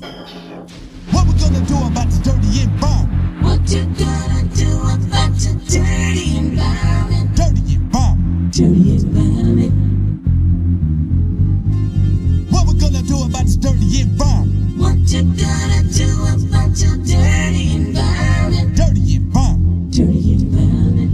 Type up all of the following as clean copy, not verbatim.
What we gonna do about this dirty environment? What you gonna do about your dirty environment? Dirty environment. Dirty environment. What we gonna do about this dirty environment? What you gonna do about your dirty environment? Dirty environment. Dirty environment.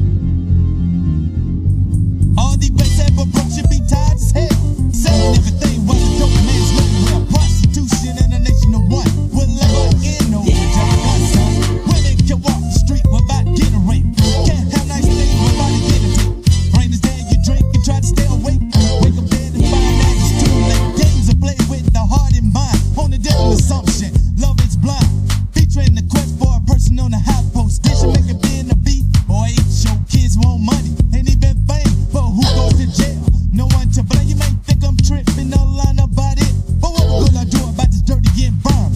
All these ways that broke should be tied as hell. Saying everything while the dope man's living well. Prostitution in a nation of one will never end. No son. Women can walk the street without getting raped. Can't have nice things without getting raped. Brain is dead, you drink and try to stay awake. Wake up dead and find out it's too late. Games are played with the heart and mind. On the devil assumption, love is blind. Featuring the quest for a person on a high post. Did you make a being a beat or eat? Show kids want money, ain't even fame, but who goes to jail? No one to blame. You may think I'm tripping, no line about it, but what we gonna do about this dirty environment?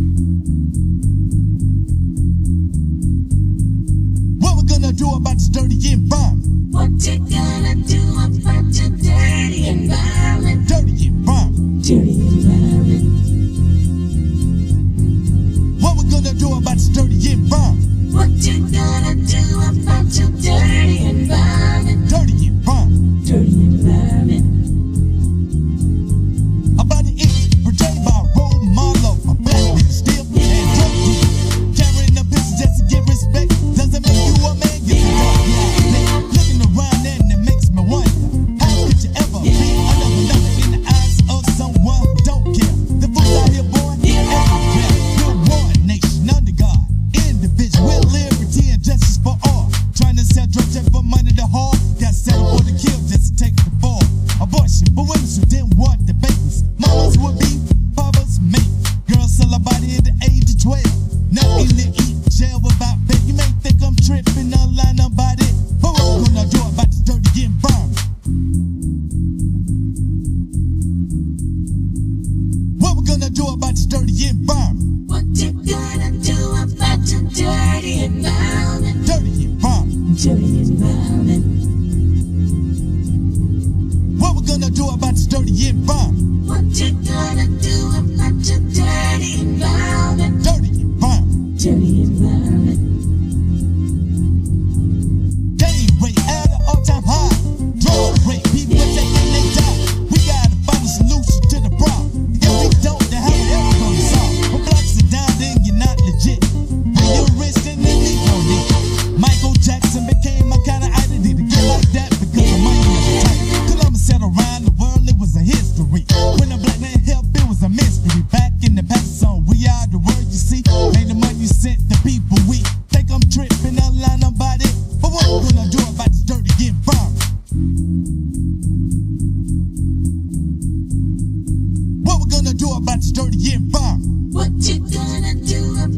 What we gonna do about this dirty environment? What you gonna do about your dirty environment? Dirty environment. Dirty environment. What we gonna do about this dirty environment? What you gonna do about your dirty environment? Dirty environment. Dirty environment. About the itch, portrayed by a role model of a black bitch, still and drug dealer. Carrying the business just to get respect doesn't make you a man. You're a dog, yeah. Looking around and it makes me wonder, how could you ever be another number in the eyes of someone who don't care? The fools out here, boy, everywhere. You're one nation under God, individual with liberty and justice for all. Trying to sell drugs just for money to haul. Got settled for the kill just to take the fall. Abortion for women who didn't want the babies. Mamas would be fathers, mate. Girls sell her body at the age of 12. Nothing to eat, jail without pay. You may think I'm tripping, I'll line about it, but what we gonna do about this dirty environment? What we gonna do about this dirty environment? What you gonna do about your dirty environment? Dirty environment. Dirty environment. What we gonna do about this dirty environment? What you gonna do about your dirty environment? Dirty environment. Dirty environment. Gang rate at an all-time high. Drug rate, people are taking they die. We gotta find a solution to the problem. If we don't, then how the hell we gonna solve? When blocks are down, then you're not legit. When you're rich, then the need no need. Michael Jackson became my kind of identity to get like that because of money at the time. Columbus said around the world, it was a history. When a black man helped, it was a mystery. Back in the past song, we are the world you see. Ain't the money sent the people we think I'm tripping, I'll line about it. But what we gonna do about this dirty environment? What we gonna do about this dirty environment? What you gonna do